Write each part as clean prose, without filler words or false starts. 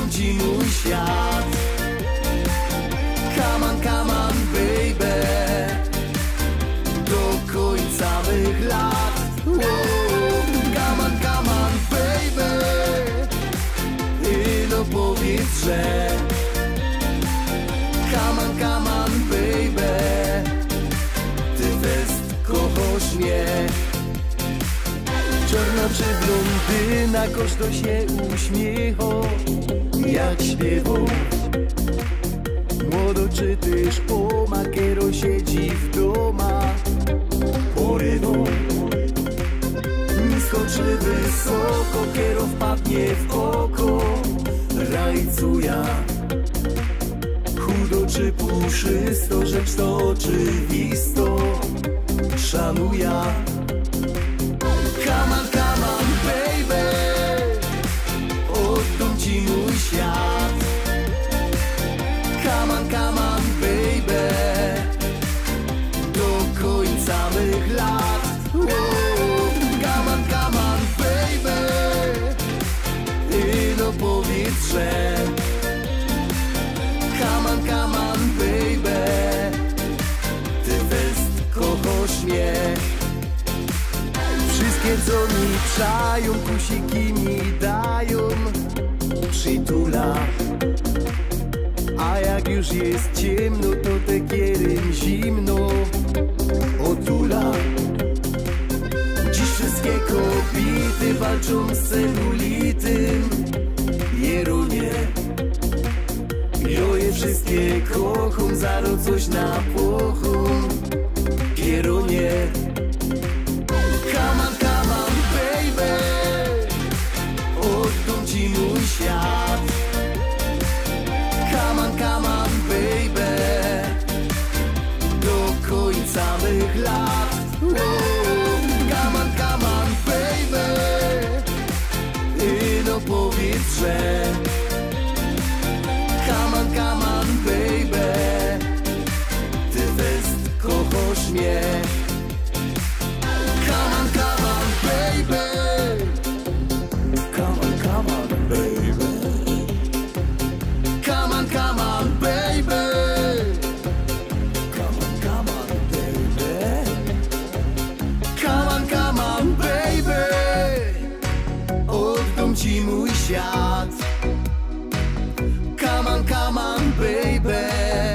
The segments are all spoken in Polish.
Oddam ci mój świat. Come on baby, do końca mych lat. Come on baby, i no powiedz, że come on baby, ty też kochasz mnie. Czarna czy blondyna, każdy się uśmiecha, jak śpiewał. Młodo czy też oma, kiero siedzi w doma. Porywą nisko czy wysoko, kiero wpadnie w oko. Rajcuja chudo czy puszysto, rzecz to oczywisto. Szanuja. Come on baby, oddam ci mój świat. Come on baby, do końca mych lat. Come on baby, i no powiedz, że come on baby, ty też kochasz mnie. Wszystkie co mi przają, kusiki mi dają, przytula. A jak już jest ciemno, to tekierem zimno otula. Dziś wszystkie kobiety walczą z celulitym. Jerunie, joje wszystkie kocham, zaro coś na pochum. Kierunie. Come on baby, oddam ci mój świat. Come on baby, do końca mych lat. Come on baby, i no powiedz, że come on baby, ty też kochasz mnie. Come on baby, come on baby, come on baby, come on baby, come on baby, oddam ci mój świat. Come on baby,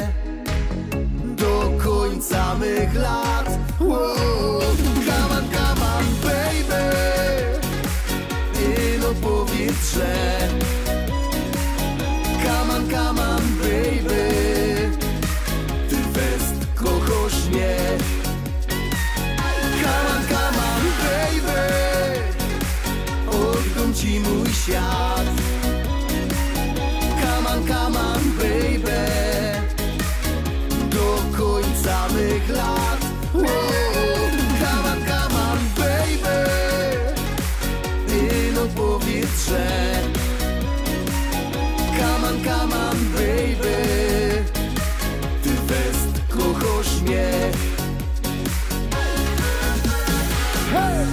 do końca mych lat. Come on baby, i no powiedz, że come on baby, ty też kochasz mnie. Come on baby, oddam ci mój świat. Come on baby, do końca mych lat. Come on baby, i no powiedz, że come on baby, ty też kochasz mnie. Hey!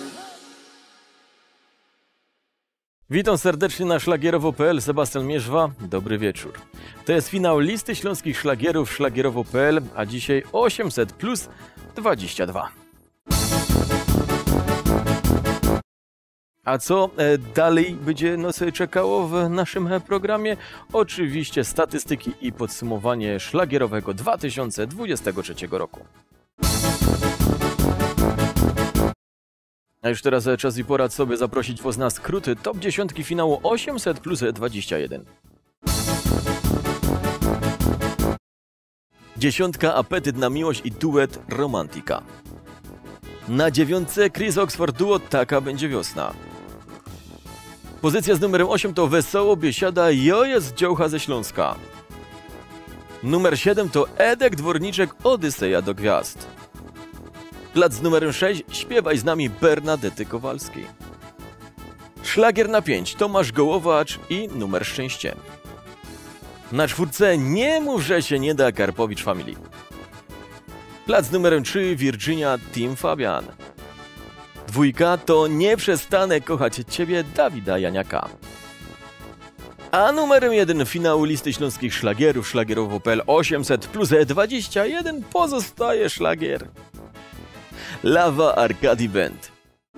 Witam serdecznie na szlagierowo.pl, Sebastian Mierzwa, dobry wieczór. To jest finał listy śląskich szlagierów szlagierowo.pl, a dzisiaj 800 plus 22. A co dalej będzie nas czekało w naszym programie? Oczywiście statystyki i podsumowanie szlagierowego 2023 roku. A już teraz czas i pora sobie zaprosić was na skróty top 10 finału 800 plus 21. 10 Apetyt na miłość i duet Romantika. Na 9 Chris Oxford duo Taka będzie wiosna. Pozycja z numerem 8 to Wesoło biesiada Jo jest dziołcha ze Śląska. Numer 7 to Edek Dworniczek Odyseja do gwiazd. Plac z numerem 6 Śpiewaj z nami Bernadety Kowalskiej. Szlagier na 5 Tomasz Gołowacz i Numer Szczęście. Na 4 Nie mów, że się nie da Karpowicz Family. Plac z numerem 3 Virginia Team Fabian. 2 to Nie przestanę kochać Ciebie Dawida Janiaka. A numerem 1 finału listy śląskich szlagierów szlagierowo.pl 800 plus 21 pozostaje szlagier Lawa Arcadi Band.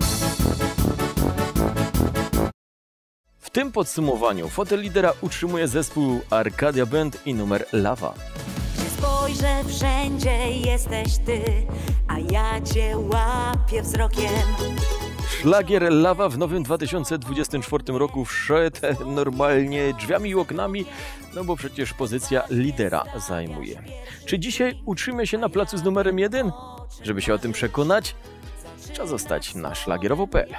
W tym podsumowaniu fotel lidera utrzymuje zespół Arcadia Band i numer Lawa. Gdzie spojrzę, wszędzie jesteś ty, a ja cię łapię wzrokiem. Szlagier Lawa w nowym 2024 roku wszedł normalnie drzwiami i oknami, no bo przecież pozycja lidera zajmuje. Czy dzisiaj utrzyma się na placu z numerem 1? Żeby się o tym przekonać, trzeba zostać na szlagierowo.pl.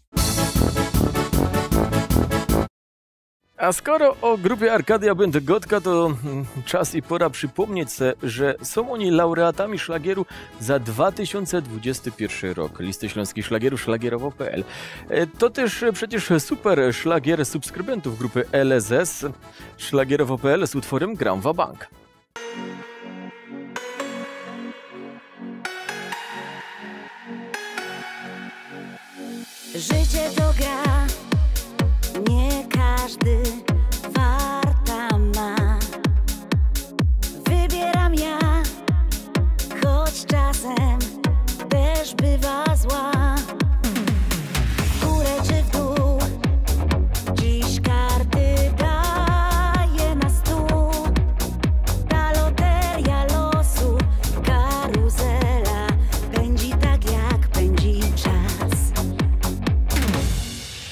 A skoro o grupie Arcadia Band Gotka, to czas i pora przypomnieć sobie, że są oni laureatami szlagieru za 2021 rok. Listy śląskich szlagierów szlagierowo.pl. To też przecież super szlagier subskrybentów grupy LSS szlagierowo.pl z utworem Gram wa Bank. Życie to gra, nie każdy farta ma. Wybieram ja, choć czasem też bywa zła. W górę czy w dół, dziś karty daje na stół. Ta loteria losu, karuzela pędzi tak jak pędzi czas.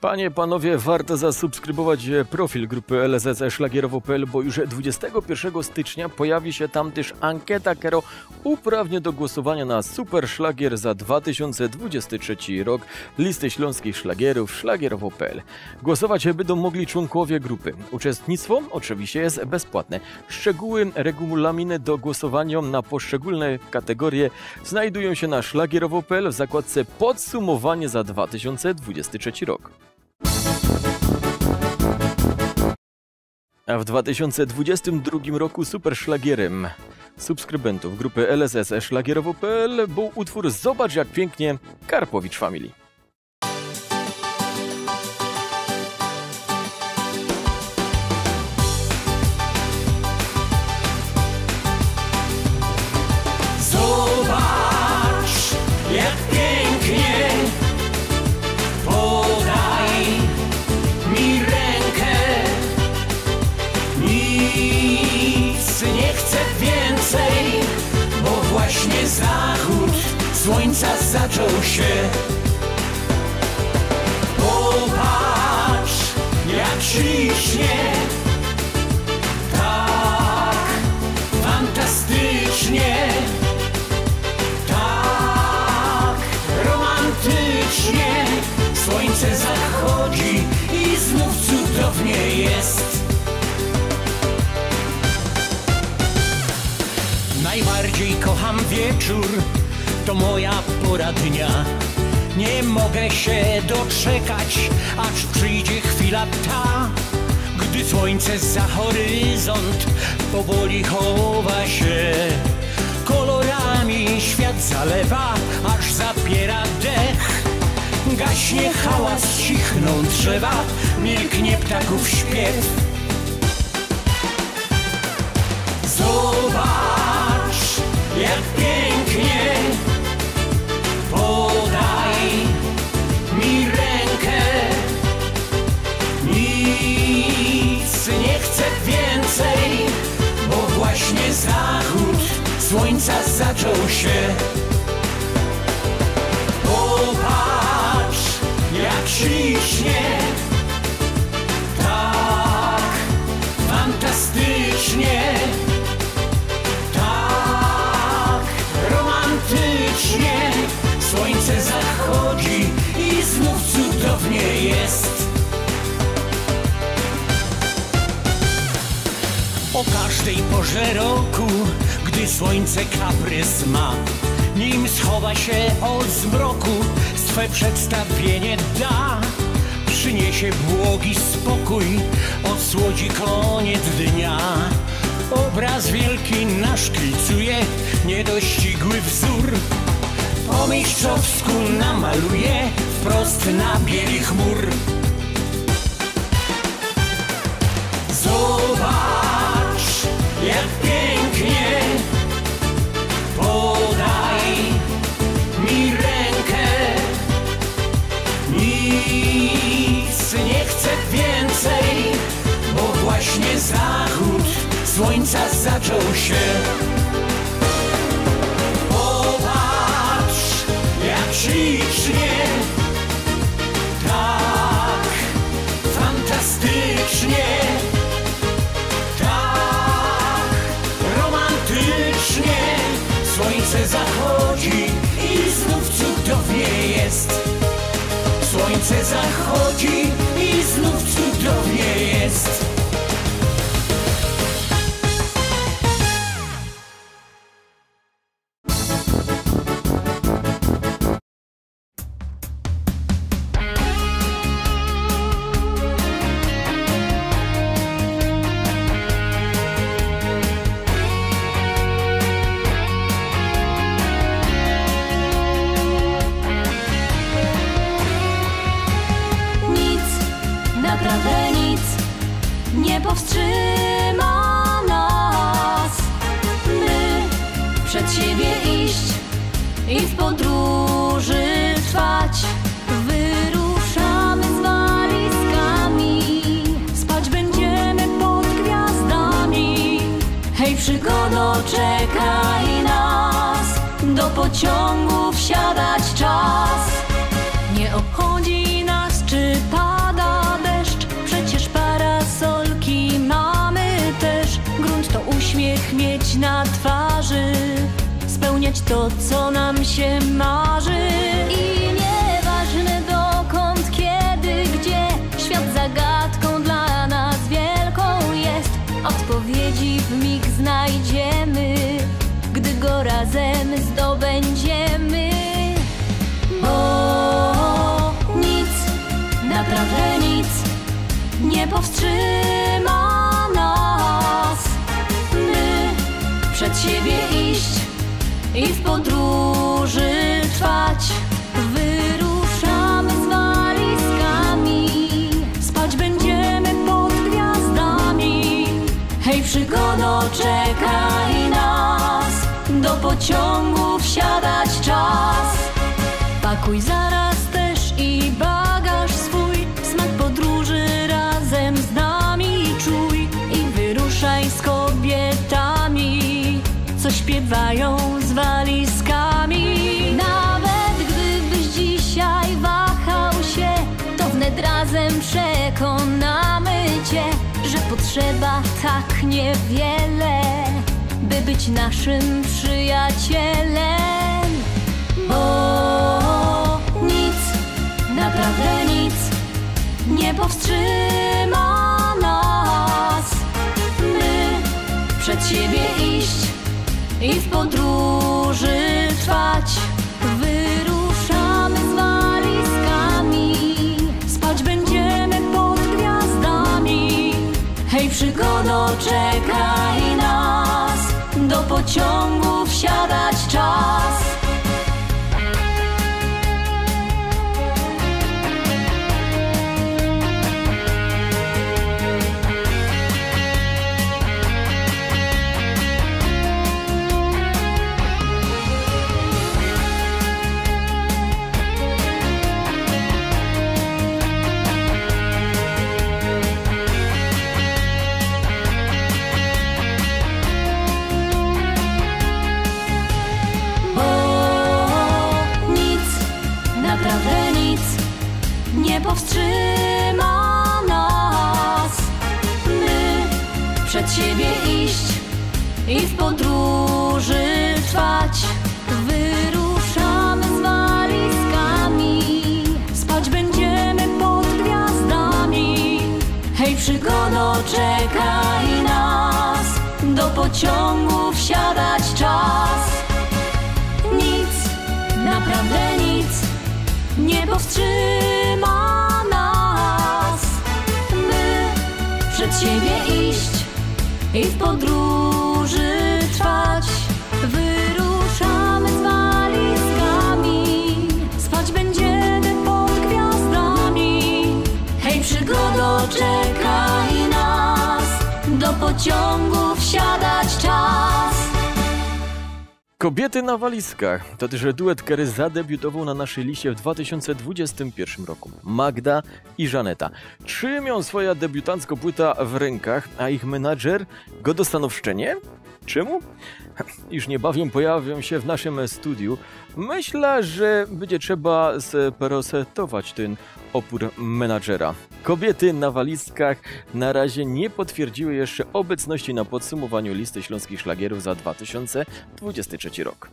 Panie, panowie, warto zasubskrybować profil grupy LSS Szlagierowo.pl, bo już 21 stycznia pojawi się tam też ankieta, która uprawnia do głosowania na super szlagier za 2023 rok listy śląskich szlagierów szlagierowo.pl. Głosować będą mogli członkowie grupy. Uczestnictwo oczywiście jest bezpłatne. Szczegóły, regulaminy do głosowania na poszczególne kategorie znajdują się na szlagierowo.pl w zakładce podsumowanie za 2023 rok. A w 2022 roku super szlagierem subskrybentów grupy LSS Szlagierowo.pl był utwór Zobacz jak pięknie Karpowicz Family. Zobacz jak pięknie, podaj mi rękę, nic nie chcę więcej, bo właśnie zachód słońca zaczął się. Popatrz jak ślicznie, tak fantastycznie, tak romantycznie. Słońce zachodzi i znów cudownie jest. Najbardziej kocham wieczór, to moja pora dnia. Nie mogę się doczekać, aż przyjdzie chwila ta, gdy słońce za horyzont powoli chowa się. Kolorami świat zalewa, aż zapiera dech. Gaśnie hałas, cichną drzewa, milknie ptaków śpiew. Zobacz jak pięknie, podaj mi rękę, nic nie chcę więcej, bo właśnie zachód słońca zaczął się. Popatrz jak ślicznie, tak fantastycznie, tak romantycznie. Słońce zachodzi i znów cudownie jest. O każdej porze roku, gdy słońce kaprys ma, nim schowa się od zmroku, swe przedstawienie da. Przyniesie błogi spokój, odsłodzi koniec dnia. Obraz wielki naszkicuje niedościgły wzór. Po mistrzowsku namaluje wprost na bieli chmur. Zobacz jak pięknie, podaj mi rękę, nic nie chcę więcej, bo właśnie zachód słońca zaczął się. Popatrz jak ślicznie, tak fantastycznie, tak romantycznie. Słońce zachodzi i znów cudownie jest. Słońce zachodzi i znów cudownie jest. Naprawdę nic nie powstrzyma nas. My przed siebie iść i w podróży trwać. Wyruszamy z walizkami, spać będziemy pod gwiazdami. Hej przygodo, czekaj nas, do pociągu wsiadać czas. Nie obchodzi nas czy pas. na twarzy, spełniać to, co nam się marzy. I nieważne dokąd, kiedy, gdzie, świat zagadką dla nas wielką jest. Odpowiedzi w mig znajdziemy, gdy go razem zdobędziemy. Bo nic, naprawdę nic nie powstrzyma nas. My przed siebie iść i w podróży trwać. Wyruszamy z walizkami, spać będziemy pod gwiazdami. Hej, przygodo, czekaj nas, do pociągu wsiadać czas. Pakuj zaraz też i bagaż swój, smak podróży razem z nami czuj. I wyruszaj z kobietami, co śpiewają z walizkami. Nawet gdybyś dzisiaj wahał się, to wnet razem przekonamy cię, że potrzeba tak niewiele, by być naszym przyjacielem. Bo nic, naprawdę nic nie powstrzyma nas. My przed siebie iść i w podróży trwać. Wyruszamy z walizkami, spać będziemy pod gwiazdami. Hej, przygodo, czekaj nas, do pociągu wsiadać czas. Nie powstrzyma nas. My przed siebie iść i w podróży trwać. Wyruszamy z walizkami, spać będziemy pod gwiazdami. Hej, przygodo, czekaj nas, do pociągu wsiadać czas. Nic, naprawdę nic nie powstrzyma nas. My przed siebie iść i w podróży trwać. Wyruszamy z walizkami, spać będziemy pod gwiazdami. Hej, przygodo, czekaj nas, do pociągu wsiadać czas. Kobiety na walizkach to też duet, który zadebiutował na naszej liście w 2021 roku. Magda i Żaneta. Trzymią swoja debiutancka płyta w rękach, a ich menadżer go dostaną w szczenie? Czemu? Już niebawem pojawią się w naszym studiu. Myślę, że będzie trzeba sperosetować ten opór menadżera. Kobiety na walizkach na razie nie potwierdziły jeszcze obecności na podsumowaniu listy śląskich szlagierów za 2023 rok.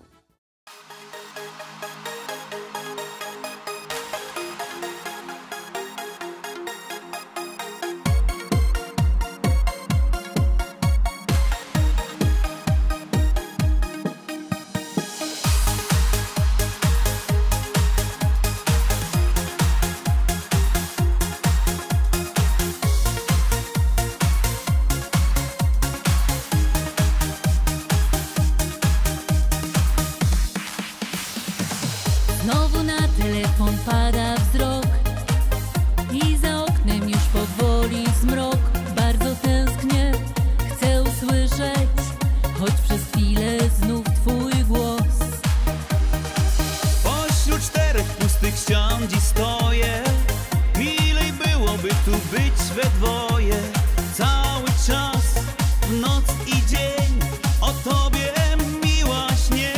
Znowu na telefon pada wzrok i za oknem już powoli zmrok. Bardzo tęsknię, chcę usłyszeć, choć przez chwilę znów twój głos. Pośród czterech pustych ścian dziś stoję. Milej byłoby tu być we dwoje. Cały czas, w noc i dzień, o tobie miła śnie.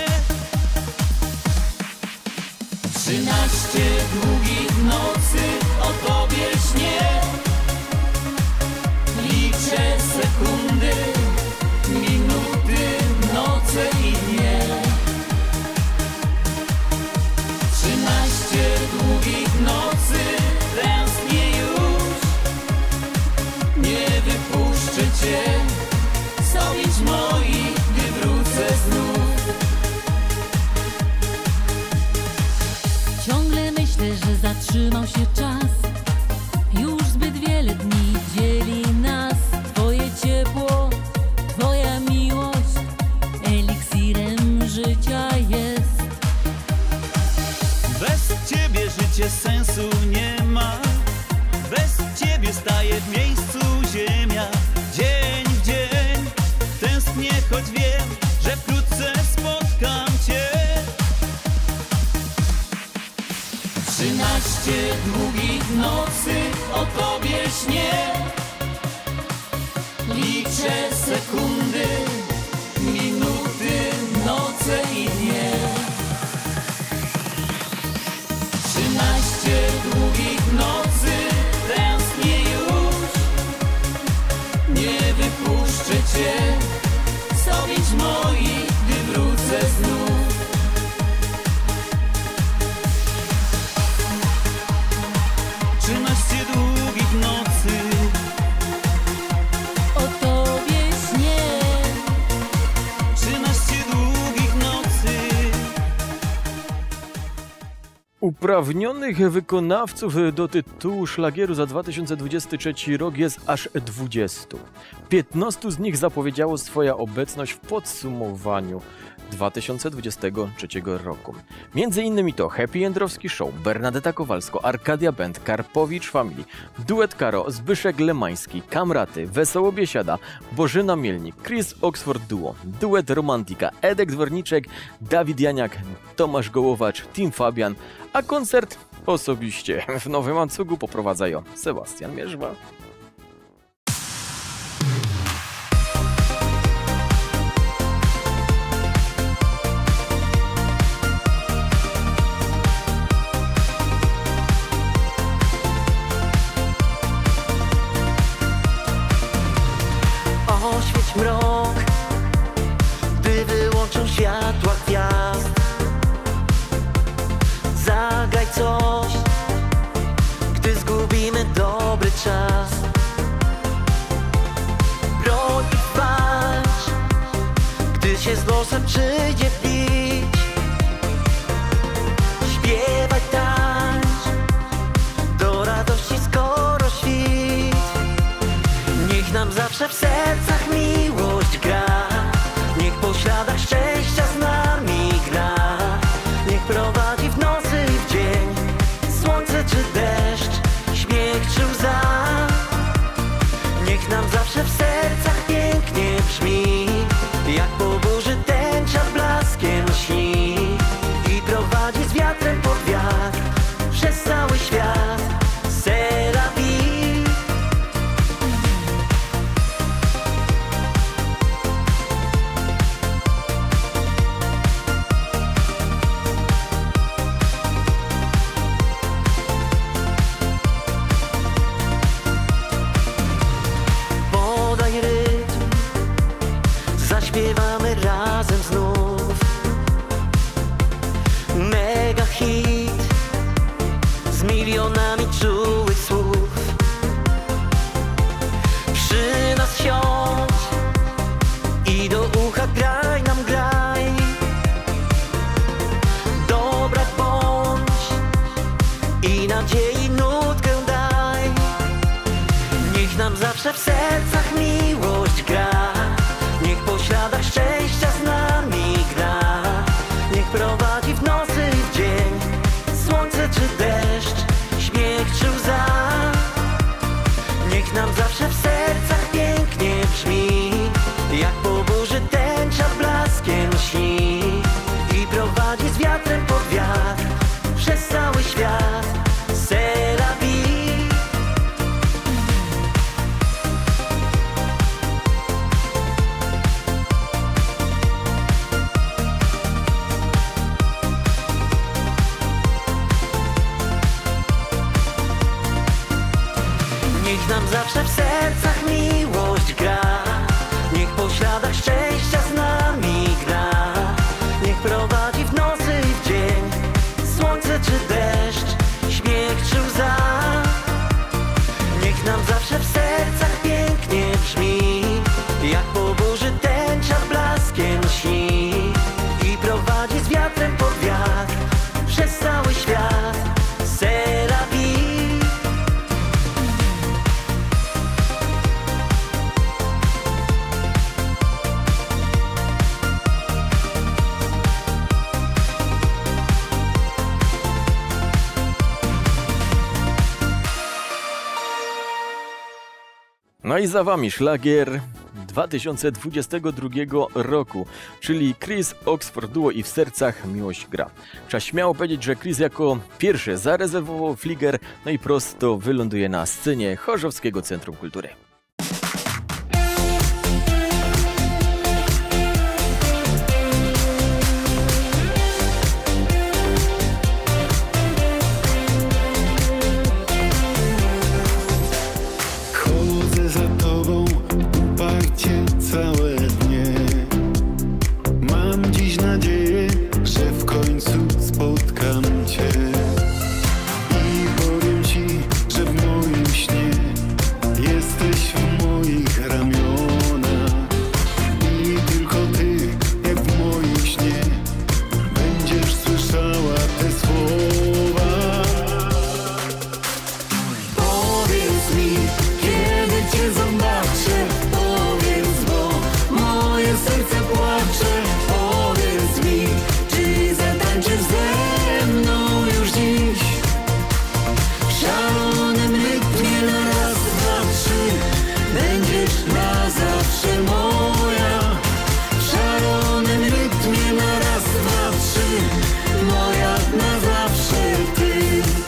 13 długich nocy o tobie śnię. Liczę sekundy, minuty że zatrzymał się czas. Już zbyt wiele dni dzieli nas. Twoje ciepło, Twoja miłość eliksirem życia jest. Bez Ciebie życie sensu nie ma. Bez Ciebie staje w miejscu ziemia. Dzień w dzień tęsknię, choć wiem, że wkrótce spotkam Cię. 13 długich nocy o Tobie śnię. Liczę sekundy, minuty, noce i dnie. 13 długich nocy tęsknię już. Nie wypuszczę Cię z objęć moich, gdy wrócę znów. 13 długich nocy O Tobie śnię. 13 długich nocy. Uprawnionych wykonawców do tytułu szlagieru za 2023 rok jest aż 20. 15 z nich zapowiedziało swoją obecność w podsumowaniu 2023 roku. Między innymi to Happy Jędrowski Show, Bernadetta Kowalsko, Arkadia Band, Karpowicz Family, Duet Karo, Zbyszek Lemański, Kamraty, Wesoło Biesiada, Bożyna Mielnik, Chris Oxford Duo, Duet Romantika, Edek Dworniczek, Dawid Janiak, Tomasz Gołowacz, Team Fabian, a koncert osobiście w Nowym Łańcuchu poprowadzają Sebastian Mierzwa. Oświeć mrok, gdy wyłączą światła gwiazd. Zagraj coś, gdy zgubimy dobry czas. Broń i walcz, gdy się z losem przyjdzie bić. Śpiewaj, tańcz, do radości skoro świt. Niech nam zawsze w sercach miłość gra. Niech po śladach szczęścia z nami gra. Niech prowadzi w nocy i w dzień, słońce czy deszcz, śmiech czy łza. Niech nam zawsze w sercach pięknie brzmi, jak po burzy tęcza blaskiem śni. I prowadzi z wiatrem pod wiatr, przez cały świat. C'est la vie. Podaj rytm, zaśpiewamy razem znów. Mega hit z milionami czułych słów. Przy nas siądź i do ucha graj nam graj. Dobra bądź i nadziei nutkę daj. Niech nam zawsze w sercach miłość gra. Niech po śladach szczęścia z nami gra. Niech prowadzi w nocy i w dzień, słońce czy deszcz, śmiech czy łza. Niech nam zawsze w sercach pięknie brzmi, jak po burzy tęcza blaskiem śni. I prowadzi z wiatrem pod wiatr, przez cały świat. C'est la vie. Niech nam zawsze w sercach miłość gra. Niech po śladach szczęścia z nami gra. Niech prowadzi w nocy i w dzień, słońce czy deszcz, śmiech czy łza. Niech nam zawsze w sercach pięknie brzmi, jak po burzy tęcza blaskiem śni. I prowadzi z wiatrem pod wiatr, przez cały świat. No i za wami szlagier 2022 roku, czyli Chris Oxford Duo i W sercach miłość gra. Trzeba śmiało powiedzieć, że Chris jako pierwszy zarezerwował fliger, no i prosto wyląduje na scenie Chorzowskiego Centrum Kultury. Całe dnie mam dziś nadzieję, że w końcu spotkam cię i powiem ci, że w moim śnie jesteś w moich ramionach i tylko ty, jak w moim śnie, będziesz słyszała te słowa. Powiedz mi, kiedy cię zobaczę, serce płacze, powiedz mi, czy zatańczysz ze mną już dziś? W szalonym rytmie na raz, dwa, trzy, będziesz na zawsze moja. W szalonym rytmie na raz, dwa, trzy, moja na zawsze ty.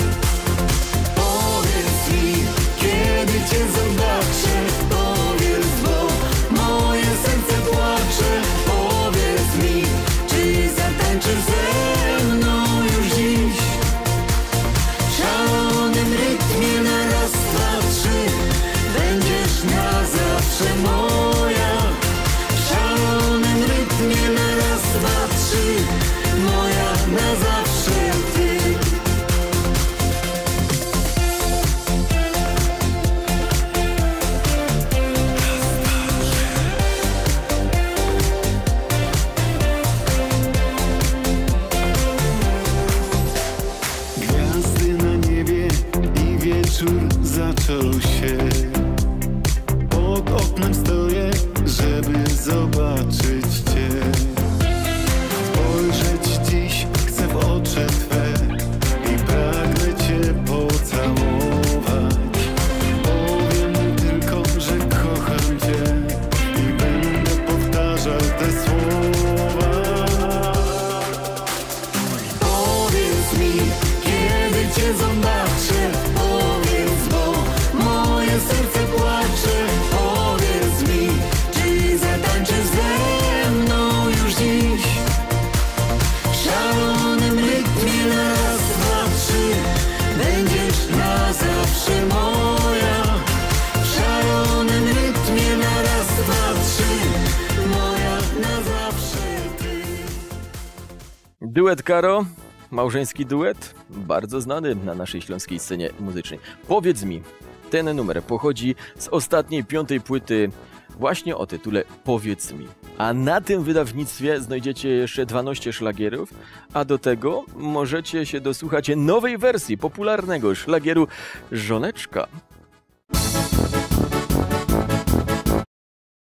Powiedz mi, kiedy cię zobaczę, powiedz, bo moje serce płacze. Powiedz mi, czy zatańczysz ze mną już dziś? W szalonym rytmie na raz, dwa, trzy, będziesz na zawsze moja. W szalonym rytmie na raz, dwa, trzy, moja na zawsze ty. Wieczór zaczął się. Pod oknem stoję, żeby zobaczyć cię. Spojrzeć dziś chcę w oczy twe i pragnę cię pocałować. Powiem tylko, że kocham cię i będę powtarzał te słowa. Powiedz mi, kiedy cię zobaczę, serce płacze, powiedz mi, czy zatańczysz ze mną już dziś? W szalonym rytmie na raz, dwa, trzy, będziesz na zawsze moja. W szalonym rytmie na raz, dwa, trzy, moja na zawsze ty. Duet Karo, małżeński duet, bardzo znany na naszej śląskiej scenie muzycznej. Powiedz mi, ten numer pochodzi z ostatniej 5. płyty właśnie o tytule Powiedz mi. A na tym wydawnictwie znajdziecie jeszcze 12 szlagierów, a do tego możecie się dosłuchać nowej wersji popularnego szlagieru Żoneczka.